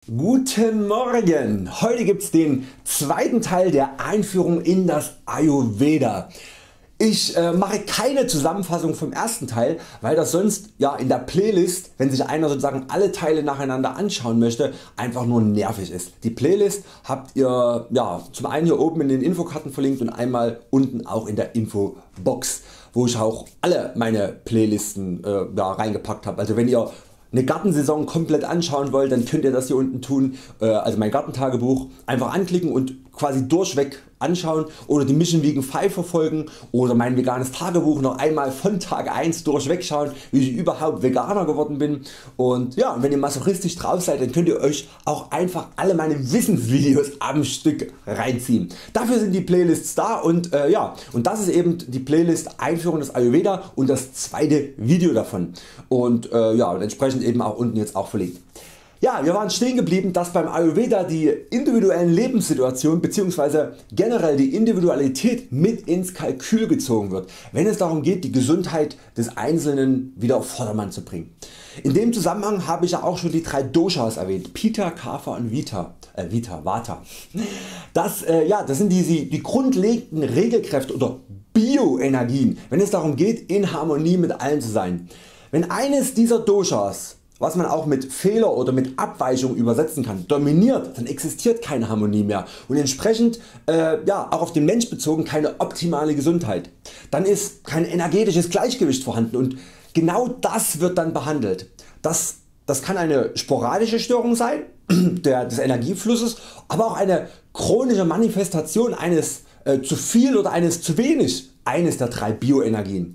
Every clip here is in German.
Guten Morgen! Heute gibt's den zweiten Teil der Einführung in das Ayurveda. Ich mache keine Zusammenfassung vom ersten Teil, weil das sonst in der Playlist, wenn sich einer sozusagen alle Teile nacheinander anschauen möchte, einfach nur nervig ist. Die Playlist habt ihr zum einen hier oben in den Infokarten verlinkt und einmal unten auch in der Infobox, wo ich auch alle meine Playlisten reingepackt habe. Also wenn ihr eine Gartensaison komplett anschauen wollt, dann könnt ihr das hier unten tun, also mein Gartentagebuch einfach anklicken und quasi durchweg anschauen oder die Mission Vegan 5 verfolgen oder mein veganes Tagebuch noch einmal von Tag 1 durchweg schauen, wie ich überhaupt Veganer geworden bin. Und wenn ihr masochistisch drauf seid, dann könnt ihr Euch auch einfach alle meine Wissensvideos am Stück reinziehen. Dafür sind die Playlists da und und das ist eben die Playlist Einführung des Ayurveda und das zweite Video davon und entsprechend eben auch unten jetzt auch verlinkt. Wir waren stehen geblieben, dass beim Ayurveda die individuellen Lebenssituationen bzw. generell die Individualität mit ins Kalkül gezogen wird, wenn es darum geht, die Gesundheit des Einzelnen wieder auf Vordermann zu bringen. In dem Zusammenhang habe ich ja auch schon die 3 Doshas erwähnt, Pitta, Kapha und Vata. Das sind die grundlegenden Regelkräfte oder Bioenergien, wenn es darum geht, in Harmonie mit allen zu sein. Wenn eines dieser Doshas, was man auch mit Fehler oder mit Abweichung übersetzen kann, dominiert, dann existiert keine Harmonie mehr und entsprechend auch auf den Mensch bezogen keine optimale Gesundheit. Dann ist kein energetisches Gleichgewicht vorhanden und genau das wird dann behandelt. Das kann eine sporadische Störung sein des Energieflusses, aber auch eine chronische Manifestation eines zu viel oder eines zu wenig eines der 3 Bioenergien.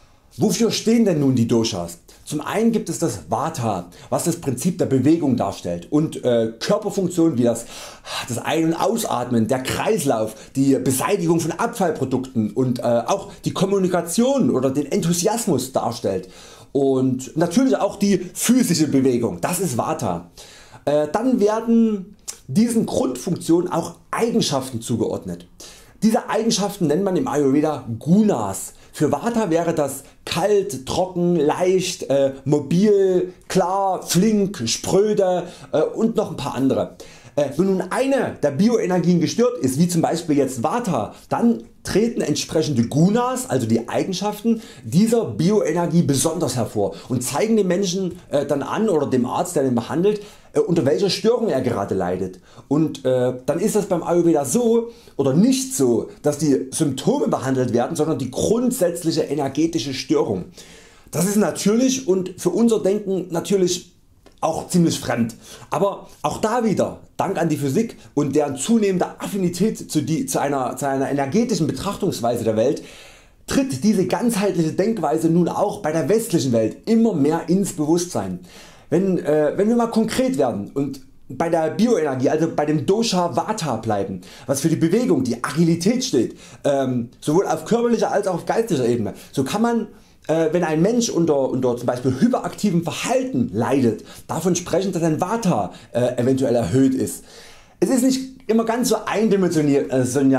Wofür stehen denn nun die Doshas? Zum einen gibt es das Vata, was das Prinzip der Bewegung darstellt und Körperfunktionen wie das Ein- und Ausatmen, der Kreislauf, die Beseitigung von Abfallprodukten und auch die Kommunikation oder den Enthusiasmus darstellt und natürlich auch die physische Bewegung, das ist Vata. Dann werden diesen Grundfunktionen auch Eigenschaften zugeordnet. Diese Eigenschaften nennt man im Ayurveda Gunas. Für Vata wäre das kalt, trocken, leicht, mobil, klar, flink, spröde und noch ein paar andere. Wenn nun eine der Bioenergien gestört ist, wie zum Beispiel jetzt Vata, dann treten entsprechende Gunas, also die Eigenschaften dieser Bioenergie besonders hervor und zeigen dem Menschen dann an oder dem Arzt, der den behandelt, unter welcher Störung er gerade leidet. Und dann ist das beim Ayurveda so oder nicht so, dass die Symptome behandelt werden, sondern die grundsätzliche energetische Störung. Das ist natürlich und für unser Denken natürlich auch ziemlich fremd, aber auch da wieder Dank an die Physik und deren zunehmende Affinität zu einer energetischen Betrachtungsweise der Welt tritt diese ganzheitliche Denkweise nun auch bei der westlichen Welt immer mehr ins Bewusstsein. Wenn wir mal konkret werden und bei der Bioenergie, also bei dem Dosha Vata bleiben, was für die Bewegung, die Agilität steht, sowohl auf körperlicher als auch auf geistiger Ebene, so kann man wenn ein Mensch unter zum Beispiel hyperaktivem Verhalten leidet, davon sprechen, dass sein Vata eventuell erhöht ist. Es ist nicht immer ganz so eindimensional,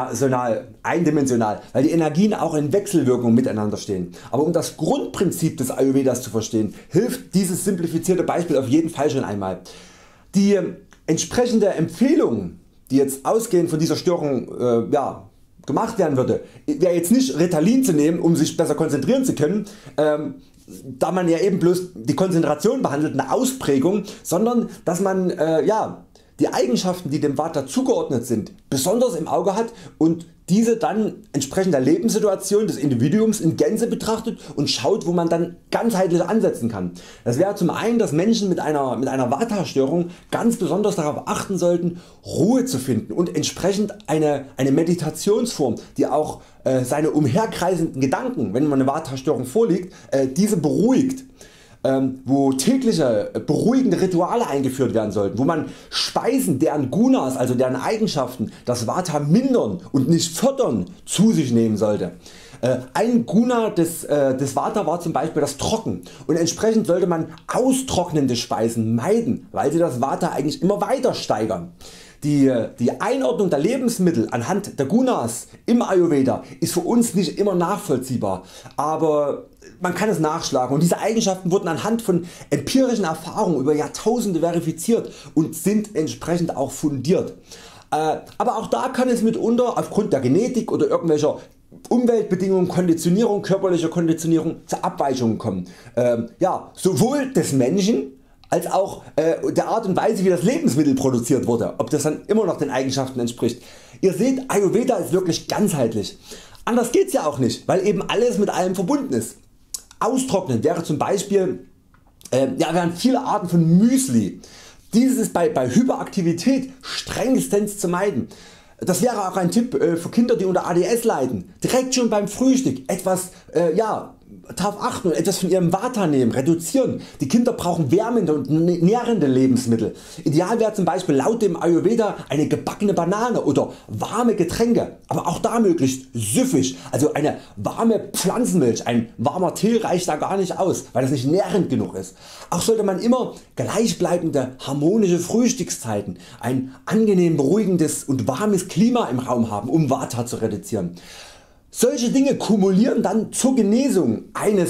weil die Energien auch in Wechselwirkung miteinander stehen. Aber um das Grundprinzip des Ayurvedas zu verstehen, hilft dieses simplifizierte Beispiel auf jeden Fall schon einmal. Die entsprechende Empfehlung, die jetzt ausgehend von dieser Störung gemacht werden würde, wäre jetzt nicht Ritalin zu nehmen, um sich besser konzentrieren zu können, da man ja eben bloß die Konzentration behandelt, eine Ausprägung, sondern dass man die Eigenschaften, die dem Vata zugeordnet sind, besonders im Auge hat und diese dann entsprechend der Lebenssituation des Individuums in Gänze betrachtet und schaut, wo man dann ganzheitlich ansetzen kann. Das wäre zum einen, dass Menschen mit einer Vata Störung ganz besonders darauf achten sollten, Ruhe zu finden und entsprechend eine Meditationsform, die auch seine umherkreisenden Gedanken, wenn man eine Vata Störung vorliegt, diese beruhigt. Wo tägliche beruhigende Rituale eingeführt werden sollten, wo man Speisen, deren Gunas, also deren Eigenschaften das Vata mindern und nicht fördern, zu sich nehmen sollte. Ein Guna des Vata war zum Beispiel das Trocken und entsprechend sollte man austrocknende Speisen meiden, weil sie das Vata eigentlich immer weiter steigern. Die Einordnung der Lebensmittel anhand der Gunas im Ayurveda ist für uns nicht immer nachvollziehbar, aber man kann es nachschlagen und diese Eigenschaften wurden anhand von empirischen Erfahrungen über Jahrtausende verifiziert und sind entsprechend auch fundiert. Aber auch da kann es mitunter aufgrund der Genetik oder irgendwelcher Umweltbedingungen, Konditionierung, körperlicher Konditionierung zu Abweichungen kommen. Sowohl des Menschen als auch der Art und Weise wie das Lebensmittel produziert wurde, ob das dann immer noch den Eigenschaften entspricht. Ihr seht, Ayurveda ist wirklich ganzheitlich. Anders geht's ja auch nicht, weil eben alles mit allem verbunden ist. Austrocknen wäre zum Beispiel wären viele Arten von Müsli. Dieses ist bei Hyperaktivität strengstens zu meiden. Das wäre auch ein Tipp für Kinder die unter ADS leiden. Direkt schon beim Frühstück etwas darauf achten und etwas von ihrem Vata nehmen, reduzieren. Die Kinder brauchen wärmende und nährende Lebensmittel. Ideal wäre zum Beispiel laut dem Ayurveda eine gebackene Banane oder warme Getränke, aber auch da möglichst süffig, also eine warme Pflanzenmilch. Ein warmer Tee reicht da gar nicht aus, weil das nicht nährend genug ist. Auch sollte man immer gleichbleibende harmonische Frühstückszeiten, ein angenehm beruhigendes und warmes Klima im Raum haben, um Vata zu reduzieren. Solche Dinge kumulieren dann zur Genesung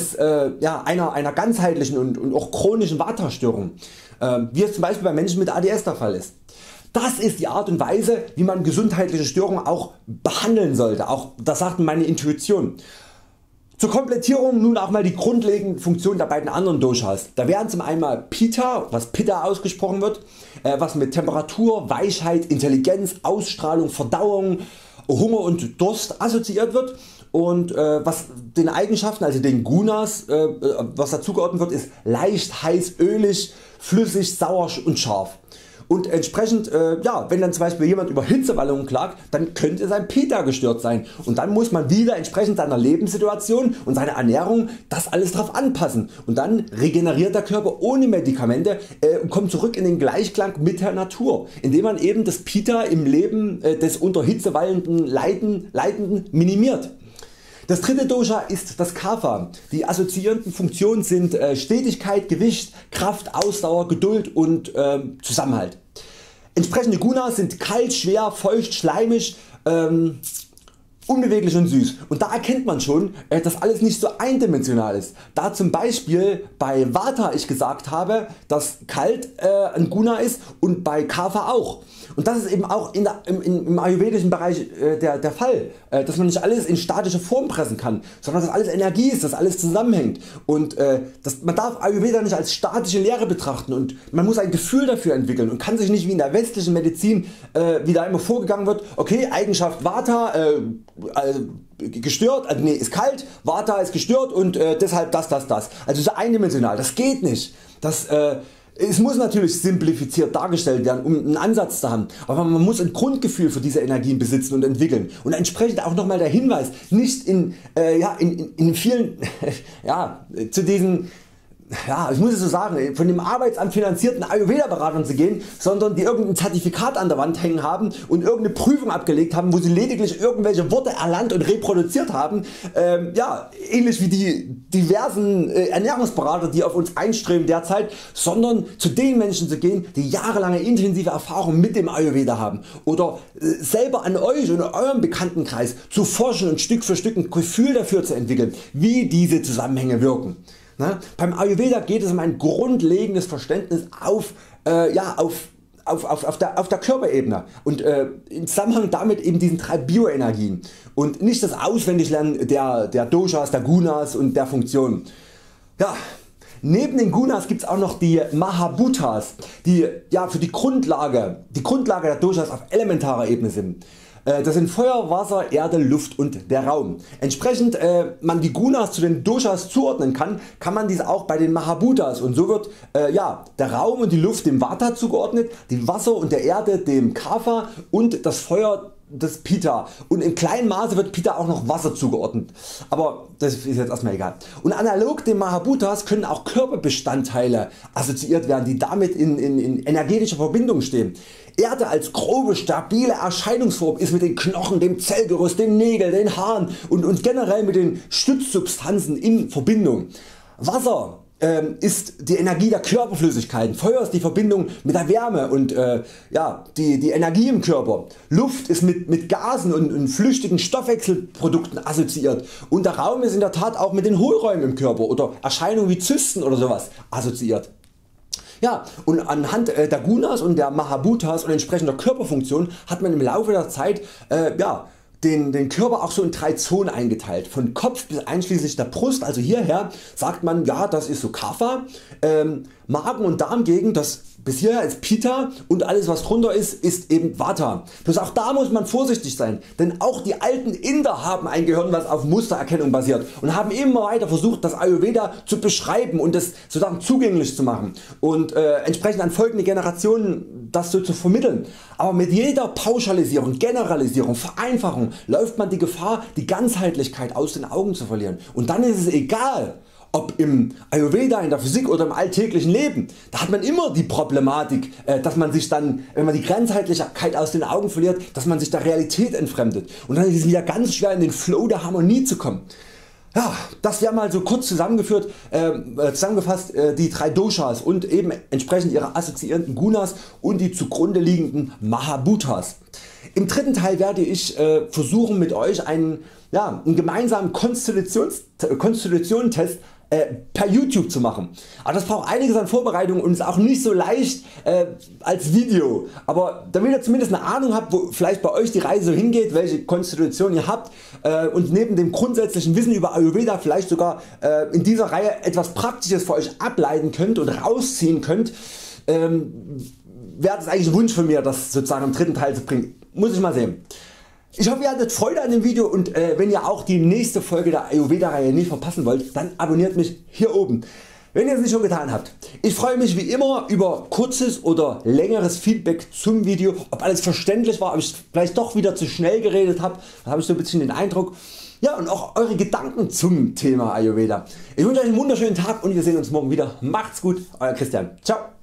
einer ganzheitlichen und auch chronischen Vata Störung, wie es zum Beispiel bei Menschen mit ADS der Fall ist. Das ist die Art und Weise wie man gesundheitliche Störungen auch behandeln sollte, auch das sagt meine Intuition. Zur Komplettierung nun auch mal die grundlegenden Funktionen der beiden anderen Doshas. Da wären zum einen mal Pitta, was Pitta ausgesprochen wird, was mit Temperatur, Weichheit, Intelligenz, Ausstrahlung, Verdauung, Hunger und Durst assoziiert wird und was den Eigenschaften, also den Gunas, was dazugeordnet wird, ist leicht, heiß, ölig, flüssig, sauer und scharf. Und entsprechend wenn dann zum Beispiel jemand über Hitzewallungen klagt, dann könnte sein Pitta gestört sein und dann muss man wieder entsprechend seiner Lebenssituation und seiner Ernährung das alles darauf anpassen und dann regeneriert der Körper ohne Medikamente und kommt zurück in den Gleichklang mit der Natur, indem man eben das Pitta im Leben des unter Hitzewallenden Leidenden minimiert. Das dritte Dosha ist das Kapha. Die assoziierenden Funktionen sind Stetigkeit, Gewicht, Kraft, Ausdauer, Geduld und Zusammenhalt. Entsprechende Gunas sind kalt, schwer, feucht, schleimig, unbeweglich und süß. Und da erkennt man schon, dass alles nicht so eindimensional ist. Da zum Beispiel bei Vata ich gesagt habe, dass kalt ein Guna ist und bei Kapha auch. Und das ist eben auch im ayurvedischen Bereich der Fall, dass man nicht alles in statische Form pressen kann, sondern dass alles Energie ist, dass alles zusammenhängt. Und man darf Ayurveda nicht als statische Lehre betrachten und man muss ein Gefühl dafür entwickeln und kann sich nicht wie in der westlichen Medizin wie da immer vorgegangen wird, okay, Eigenschaft Vata gestört, also nee, ist kalt, Vata ist gestört und deshalb das. Also so eindimensional, das geht nicht. Es muss natürlich simplifiziert dargestellt werden, um einen Ansatz zu haben, aber man muss ein Grundgefühl für diese Energien besitzen und entwickeln und entsprechend auch nochmal der Hinweis, nicht in vielen zu diesen ich muss es so sagen, von dem Arbeitsamt finanzierten Ayurveda Beratern zu gehen, sondern die irgendein Zertifikat an der Wand hängen haben und irgendeine Prüfung abgelegt haben, wo sie lediglich irgendwelche Worte erlernt und reproduziert haben, ähnlich wie die diversen Ernährungsberater die auf uns einströmen derzeit, sondern zu den Menschen zu gehen die jahrelange intensive Erfahrung mit dem Ayurveda haben oder selber an Euch und eurem Bekanntenkreis zu forschen und Stück für Stück ein Gefühl dafür zu entwickeln, wie diese Zusammenhänge wirken. Beim Ayurveda geht es um ein grundlegendes Verständnis auf der Körperebene und im Zusammenhang damit eben diesen 3 Bioenergien und nicht das Auswendiglernen der Doshas, der Gunas und der Funktionen. Neben den Gunas gibt es auch noch die Mahabhutas, die für die Grundlage der Doshas auf elementarer Ebene sind. Das sind Feuer, Wasser, Erde, Luft und der Raum. Entsprechend man die Gunas zu den Doshas zuordnen kann man dies auch bei den Mahabhutas und so wird der Raum und die Luft dem Vata zugeordnet, die Wasser und der Erde dem Kapha und das Feuer das Pitta und in kleinem Maße wird Pitta auch noch Wasser zugeordnet, aber das ist jetzt erstmal egal. Und analog den Mahabhutas können auch Körperbestandteile assoziiert werden, die damit in energetischer Verbindung stehen. Erde als grobe stabile Erscheinungsform ist mit den Knochen, dem Zellgerüst, den Nägeln, den Haaren und generell mit den Stützsubstanzen in Verbindung. Wasser ist die Energie der Körperflüssigkeiten, Feuer ist die Verbindung mit der Wärme und ja, die Energie im Körper. Luft ist mit Gasen und flüchtigen Stoffwechselprodukten assoziiert und der Raum ist in der Tat auch mit den Hohlräumen im Körper oder Erscheinungen wie Zysten oder sowas assoziiert. Ja, und anhand der Gunas und der Mahabhutas und entsprechender Körperfunktion hat man im Laufe der Zeit ja, den Körper auch so in 3 Zonen eingeteilt, von Kopf bis einschließlich der Brust, also hierher sagt man, ja, das ist so Kapha, Magen und Darmgegend, das bis hierher ist Pitta und alles was drunter ist eben Vata. Bloß auch da muss man vorsichtig sein, denn auch die alten Inder haben ein Gehirn was auf Mustererkennung basiert und haben immer weiter versucht das Ayurveda zu beschreiben und es sozusagen zugänglich zu machen und entsprechend an folgende Generationen das so zu vermitteln. Aber mit jeder Pauschalisierung, Generalisierung, Vereinfachung läuft man die Gefahr die Ganzheitlichkeit aus den Augen zu verlieren und dann ist es egal ob im Ayurveda, in der Physik oder im alltäglichen Leben, da hat man immer die Problematik, dass man sich dann, wenn man die Ganzheitlichkeit aus den Augen verliert, dass man sich der Realität entfremdet und dann ist es wieder ganz schwer in den Flow der Harmonie zu kommen. Ja, das wäre mal so kurz zusammengefasst die 3 Doshas und eben entsprechend ihre assoziierenden Gunas und die zugrunde liegenden Mahabhutas. Im dritten Teil werde ich versuchen mit Euch einen gemeinsamen Konstitutionentest per YouTube zu machen. Aber das braucht einiges an Vorbereitung und ist auch nicht so leicht als Video. Aber damit ihr zumindest eine Ahnung habt, wo vielleicht bei Euch die Reise so hingeht, welche Konstitution ihr habt und neben dem grundsätzlichen Wissen über Ayurveda vielleicht sogar in dieser Reihe etwas Praktisches für Euch ableiten könnt und rausziehen könnt, wäre das eigentlich ein Wunsch von mir, das sozusagen im dritten Teil zu bringen. Muss ich mal sehen. Ich hoffe ihr hattet Freude an dem Video und wenn ihr auch die nächste Folge der Ayurveda Reihe nicht verpassen wollt, dann abonniert mich hier oben, wenn ihr es nicht schon getan habt. Ich freue mich wie immer über kurzes oder längeres Feedback zum Video, ob alles verständlich war, ob ich vielleicht doch wieder zu schnell geredet habe, da habe ich so ein bisschen den Eindruck. Ja, und auch eure Gedanken zum Thema Ayurveda. Ich wünsche Euch einen wunderschönen Tag und wir sehen uns morgen wieder. Macht's gut, Euer Christian. Ciao.